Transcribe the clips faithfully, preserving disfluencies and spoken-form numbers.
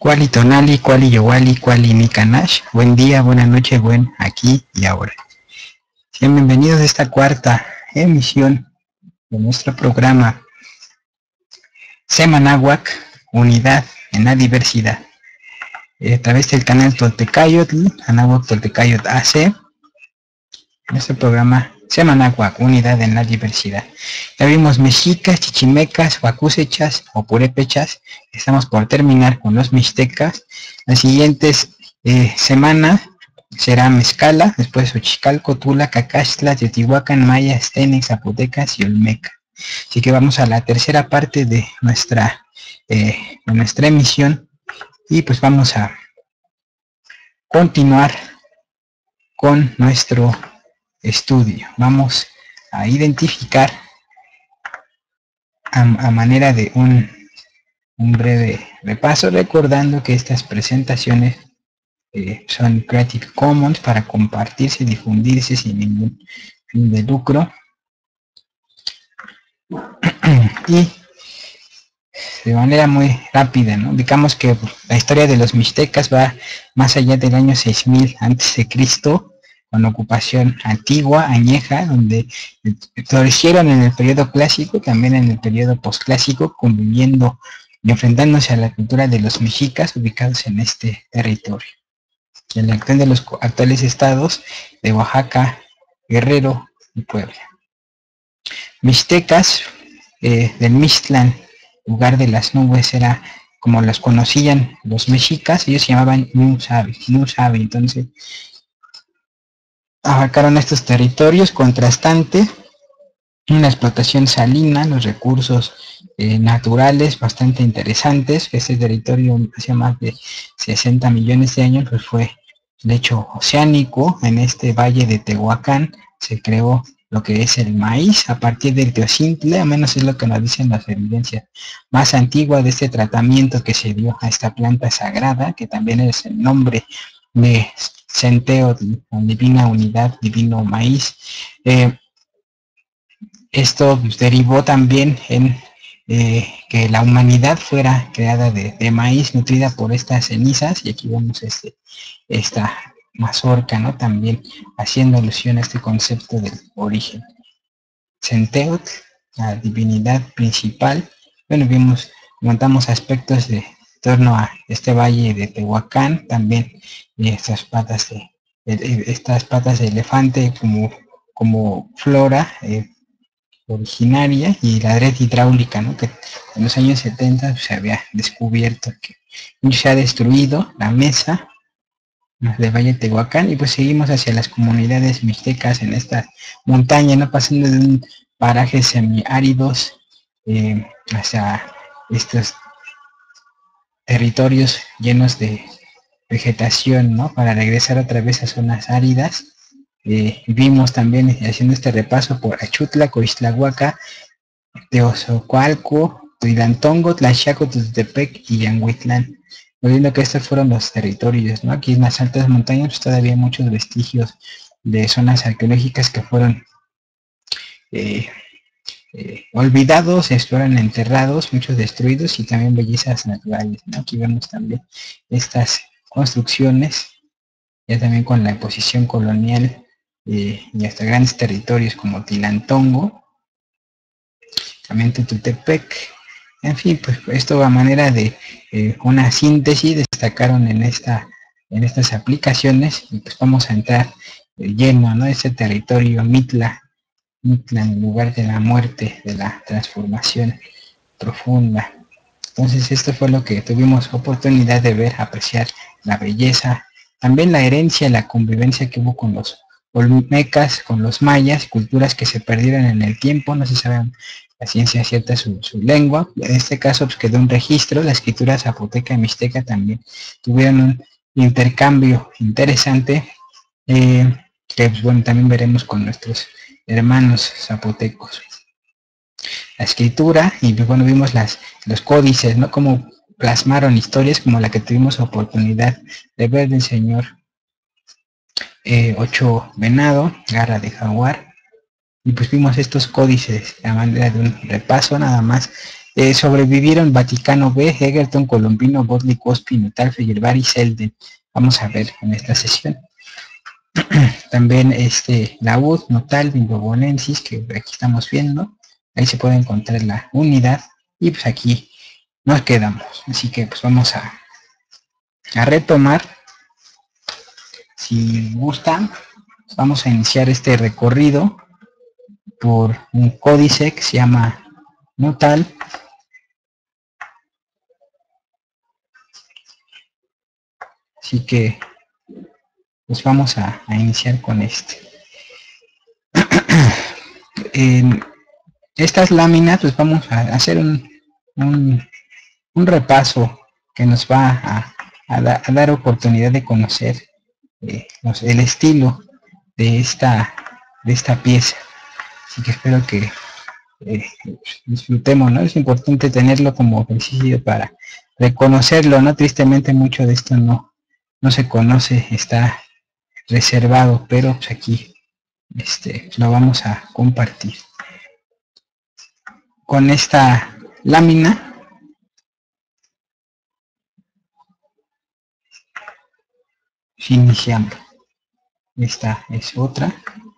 Kuali Tonali, Kuali Yowali, Kuali Nikanash. Buen día, buena noche, buen aquí y ahora. Sean bienvenidos a esta cuarta emisión de nuestro programa Semanáhuac, Unidad en la Diversidad. Eh, a través del canal Toltecayotl, Anáhuac Toltecayotl A C, nuestro programa Semanáhuac, Unidad en la Diversidad. Ya vimos mexicas, chichimecas, huacusechas o purépechas. Estamos por terminar con los mixtecas. Las siguientes eh, semanas será Mezcala, después Xochicalco, Tula, Cacaxtla, Teotihuacán, Mayas, Tenex, Zapotecas y Olmeca. Así que vamos a la tercera parte de nuestra, eh, de nuestra emisión y pues vamos a continuar con nuestro estudio. Vamos a identificar a, a manera de un, un breve repaso, recordando que estas presentaciones eh, son Creative Commons para compartirse y difundirse sin ningún fin de lucro. Y de manera muy rápida, ¿no? Digamos que la historia de los mixtecas va más allá del año seis mil antes de Cristo, con ocupación antigua, añeja, donde florecieron en el periodo clásico, también en el periodo posclásico, conviviendo y enfrentándose a la cultura de los mexicas ubicados en este territorio. En la actual de los actuales estados de Oaxaca, Guerrero y Puebla. Mixtecas eh, del Mixtlán, lugar de las nubes, era como los conocían los mexicas, ellos se llamaban Nusabi, Nusabi, entonces abarcaron estos territorios contrastantes, una explotación salina, los recursos eh, naturales bastante interesantes. Este territorio hace más de sesenta millones de años pues fue lecho oceánico. En este valle de Tehuacán se creó lo que es el maíz a partir del Teocintle, a menos es lo que nos dicen las evidencias más antiguas de este tratamiento que se dio a esta planta sagrada, que también es el nombre de Centeo, divina unidad, divino maíz. Eh, esto pues, derivó también en eh, que la humanidad fuera creada de, de maíz, nutrida por estas cenizas, y aquí vemos este, esta mazorca, ¿no? También haciendo alusión a este concepto del origen. Centeotl, la divinidad principal. Bueno, vimos, comentamos aspectos de torno a este valle de Tehuacán, también estas patas de, de estas patas de elefante como, como flora eh, originaria, y la red hidráulica, ¿no? Que en los años setenta se había descubierto que se ha destruido la mesa de Valle Tehuacán, y pues seguimos hacia las comunidades mixtecas en esta montaña, no pasando de un paraje semiáridos eh, hacia estos territorios llenos de vegetación, ¿no? Para regresar otra vez a zonas áridas. Eh, vimos también, haciendo este repaso, por Achutla, Coixtlahuaca, Teozocoalco, Tuilantongo, Tlaxiaco, Tuztepec y Yanguitlán. Viendo que estos fueron los territorios, ¿no? Aquí en las altas montañas pues, todavía hay muchos vestigios de zonas arqueológicas que fueron eh, eh, olvidados, fueron enterrados, muchos destruidos, y también bellezas naturales, ¿no? Aquí vemos también estas construcciones, ya también con la imposición colonial eh, y hasta grandes territorios como Tilantongo, también Tututepec. En fin, pues esto a manera de eh, una síntesis destacaron en esta en estas aplicaciones, y pues vamos a entrar eh, lleno, ¿no? Este territorio Mitla, Mitla, en lugar de la muerte, de la transformación profunda. Entonces esto fue lo que tuvimos oportunidad de ver, apreciar la belleza, también la herencia, la convivencia que hubo con los olmecas, con los mayas, culturas que se perdieron en el tiempo, no se sabe la ciencia cierta su, su lengua. En este caso pues, quedó un registro, la escritura zapoteca y mixteca también tuvieron un intercambio interesante, eh, que pues, bueno, también veremos con nuestros hermanos zapotecos. La escritura, y pues, bueno, vimos las, los códices, ¿no? Cómo plasmaron historias como la que tuvimos oportunidad de ver del señor eh, Ocho Venado, Garra de Jaguar. Y pues vimos estos códices a manera de un repaso nada más Eh, sobrevivieron Vaticano B, Egerton, Colombino, Bodley, Cospi, Nutal, Feyerabad y Selden. Vamos a ver en esta sesión. También este, la U D, Nutal, Bimbobonensis, que aquí estamos viendo. Ahí se puede encontrar la unidad. Y pues aquí nos quedamos. Así que pues vamos a, a retomar. Si gustan, vamos a iniciar este recorrido por un códice que se llama Nutal. Así que pues vamos a, a iniciar con este. En estas láminas pues vamos a hacer un, un, un repaso que nos va a, a, da, a dar oportunidad de conocer eh, los, el estilo de esta, de esta pieza. Así que espero que eh, disfrutemos, ¿no? Es importante tenerlo como ejercicio para reconocerlo, ¿no? Tristemente mucho de esto no, no se conoce, está reservado, pero pues aquí este, lo vamos a compartir. Con esta lámina iniciamos. Esta es otra.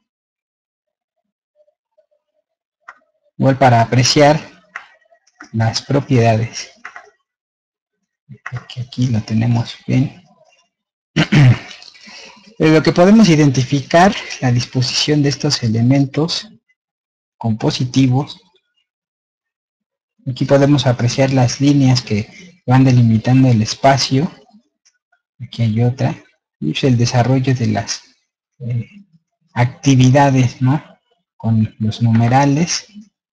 Igual para apreciar las propiedades. Aquí, aquí lo tenemos bien. Pero lo que podemos identificar, la disposición de estos elementos compositivos. Aquí podemos apreciar las líneas que van delimitando el espacio. Aquí hay otra. Y el desarrollo de las eh, actividades, ¿no? Con los numerales.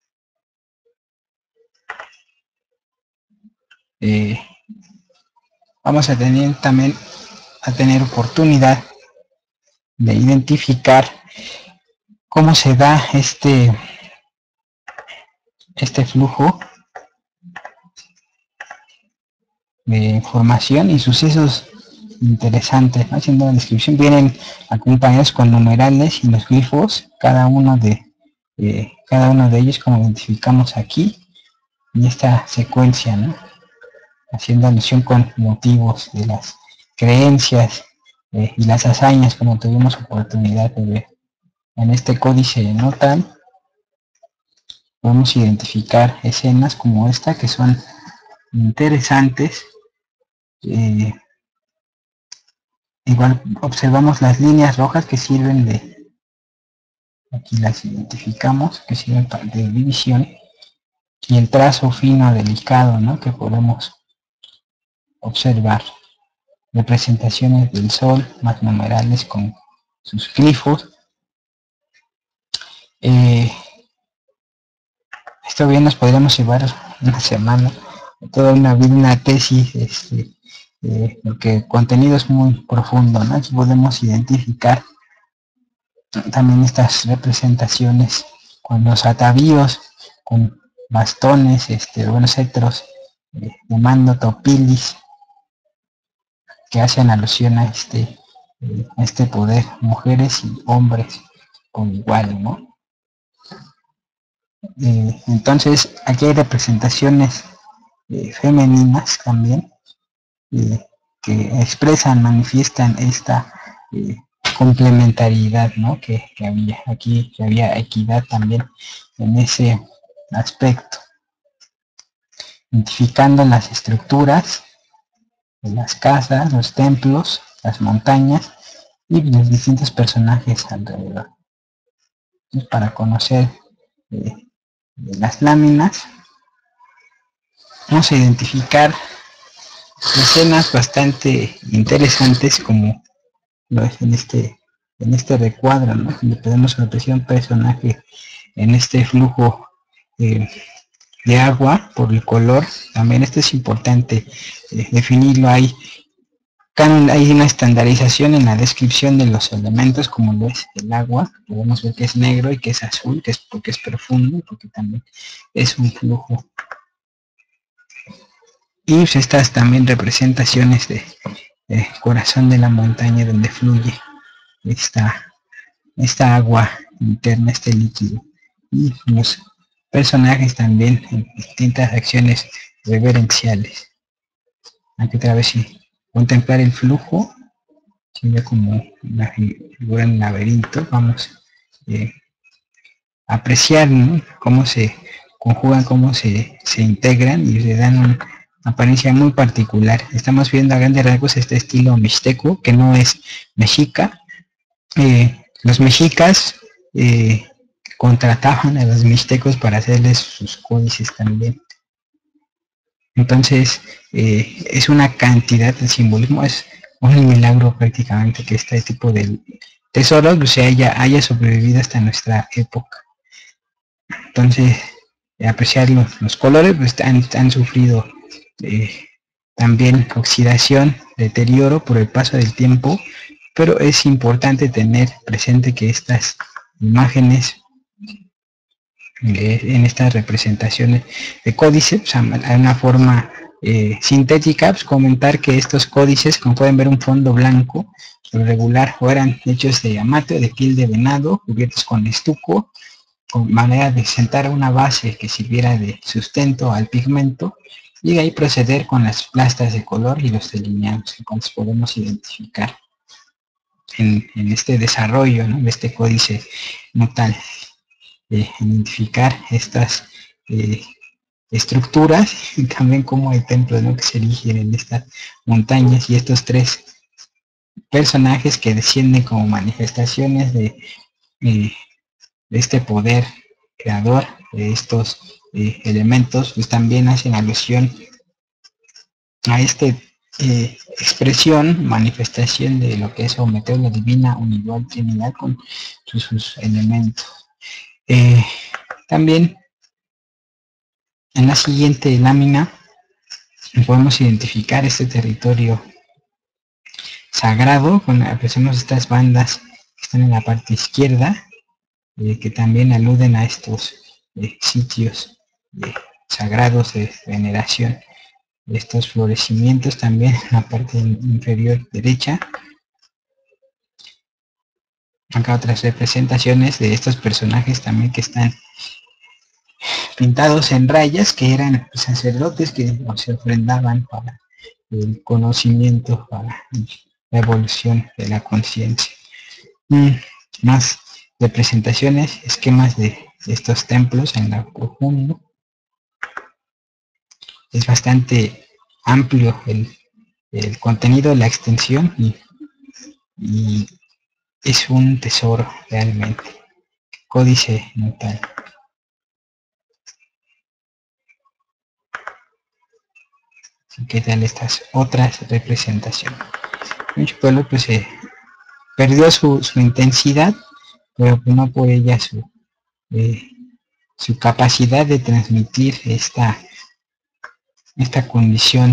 Eh, vamos a tener también a tener oportunidad de identificar cómo se da este este flujo de información y sucesos interesantes, ¿no? Haciendo la descripción, vienen acompañados con numerales y los glifos, cada uno de eh, cada uno de ellos, como identificamos aquí en esta secuencia, ¿no? Haciendo alusión con motivos de las creencias eh, y las hazañas, como tuvimos oportunidad de ver en este códice Nutal. Podemos identificar escenas como esta que son interesantes. Eh, igual observamos las líneas rojas que sirven de, aquí las identificamos, que sirven de división, y el trazo fino, delicado, ¿no? Que podemos observar. Representaciones del sol, más numerales con sus glifos. Eh, esto bien nos podríamos llevar una semana, toda una vida, una tesis, este, eh, porque el contenido es muy profundo, ¿no? Aquí podemos identificar también estas representaciones con los atavíos, con bastones, este, buenos cetros, eh, de mando, topilis, que hacen alusión a este, eh, a este poder, mujeres y hombres por igual, ¿no? Eh, entonces aquí hay representaciones eh, femeninas también eh, que expresan, manifiestan esta eh, complementariedad, ¿no? que, que había aquí, que había equidad también en ese aspecto, identificando las estructuras de las casas, los templos, las montañas y los distintos personajes alrededor. Entonces, para conocer eh, las láminas, vamos a identificar escenas bastante interesantes, como lo es en este en este recuadro, ¿no? Donde podemos apreciar un personaje en este flujo eh, de agua por el color. También esto es importante eh, definirlo. Hay hay una estandarización en la descripción de los elementos, como lo es el agua. Podemos ver que es negro y que es azul, que es porque es profundo, porque también es un flujo. Y estas también representaciones de, de corazón de la montaña, donde fluye esta, esta agua interna, este líquido. Y los personajes también en distintas acciones reverenciales. Aquí otra vez sí, contemplar el flujo, sería como una figura en laberinto, vamos eh, a apreciar, ¿no?, cómo se conjugan, cómo se, se integran y le dan una apariencia muy particular. Estamos viendo a grandes rasgos este estilo mixteco, que no es mexica. Eh, los mexicas eh, contrataban a los mixtecos para hacerles sus códices también. Entonces, eh, es una cantidad de simbolismo, es un milagro prácticamente que este tipo de tesoros, o sea, haya, haya sobrevivido hasta nuestra época. Entonces, eh, apreciar los, los colores, pues han, han sufrido eh, también oxidación, deterioro por el paso del tiempo, pero es importante tener presente que estas imágenes, eh, en estas representaciones de códices, pues, hay una forma eh, sintética, pues comentar que estos códices, como pueden ver, un fondo blanco regular, o eran hechos de amate, de piel de venado, cubiertos con estuco, con manera de sentar una base que sirviera de sustento al pigmento, y de ahí proceder con las plastas de color y los delineados, que podemos identificar en, en este desarrollo, ¿no?, de este códice notal. Eh, identificar estas eh, estructuras y también cómo hay templos, ¿no?, que se erigen en estas montañas, y estos tres personajes que descienden como manifestaciones de, eh, de este poder creador de estos eh, elementos, pues también hacen alusión a esta eh, expresión, manifestación de lo que es Ometeo, la divina unidad trinidad con sus, sus elementos. Eh, también en la siguiente lámina podemos identificar este territorio sagrado, con apreciamos estas bandas que están en la parte izquierda, eh, que también aluden a estos eh, sitios eh, sagrados de veneración, de estos florecimientos también en la parte inferior derecha. Acá otras representaciones de estos personajes también que están pintados en rayas, que eran sacerdotes que se ofrendaban para el conocimiento, para la evolución de la conciencia. Mm, más representaciones, esquemas de estos templos en la profundo. Es bastante amplio el, el contenido, la extensión, y, y es un tesoro realmente. Códice notal. ¿Qué tal estas otras representaciones? Mucho pueblo pues se eh, perdió su, su intensidad, pero pues, no por ella su, eh, su capacidad de transmitir esta, esta condición.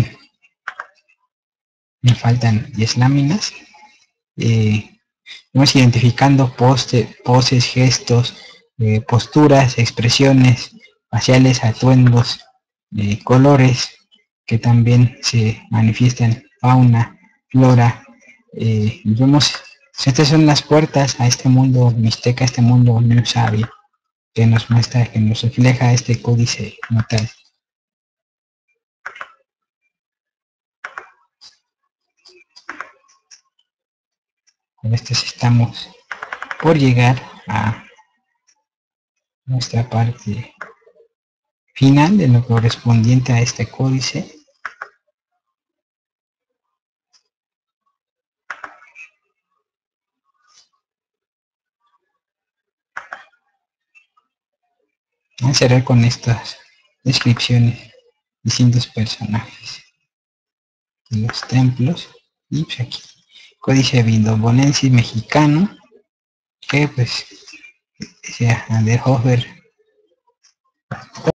Me faltan diez láminas. Eh, vamos identificando poste, poses, gestos, eh, posturas, expresiones faciales, atuendos, eh, colores, que también se manifiestan, fauna, flora. Eh, vemos, estas son las puertas a este mundo mixteca, este mundo no sabio, que nos muestra, que nos refleja este códice notal. Con esto estamos por llegar a nuestra parte final de lo correspondiente a este códice. Vamos a cerrar con estas descripciones de distintos personajes de los templos. Y pues aquí, códice vindobonensis mexicano, que pues sea Anderhofer